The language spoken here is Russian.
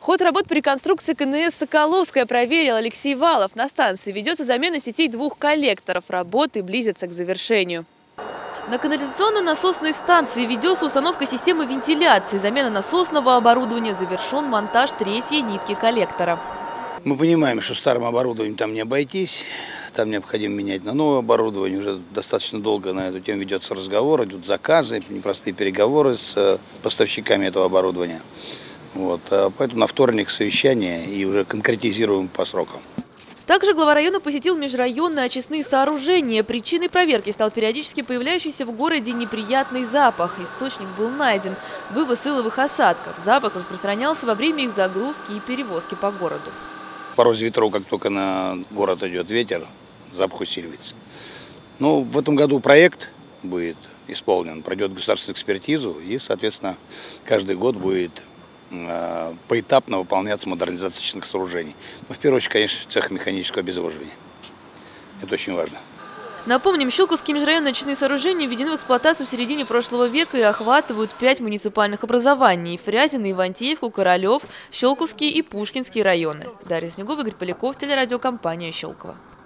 Ход работ по реконструкции КНС «Соколовская» проверил Алексей Валов. На станции ведется замена сетей 2 коллекторов. Работы близятся к завершению. На канализационно-насосной станции ведется установка системы вентиляции. Замена насосного оборудования, завершен монтаж 3-й нитки коллектора. Мы понимаем, что старым оборудованием там не обойтись. Там необходимо менять на новое оборудование. Уже достаточно долго на эту тему ведется разговор, идут заказы, непростые переговоры с поставщиками этого оборудования. Поэтому на вторник совещание и уже конкретизируем по срокам. Также глава района посетил межрайонные очистные сооружения. Причиной проверки стал периодически появляющийся в городе неприятный запах. Источник был найден – вывоз иловых осадков. Запах распространялся во время их загрузки и перевозки по городу. Порой ветров, как только на город идет ветер, запах усиливается. Но в этом году проект будет исполнен, пройдет государственную экспертизу и, соответственно, каждый год будет поэтапно выполняться модернизация очистных сооружений. Но в первую очередь, конечно, цех механического обезвоживания. Это очень важно. Напомним, Щелковские межрайонные очистные сооружения введены в эксплуатацию в середине прошлого века и охватывают 5 муниципальных образований – Фрязино, Ивантеевку, Королев, Щелковский и Пушкинский районы. Дарья Снегова, Игорь Поляков, телерадиокомпания «Щелково».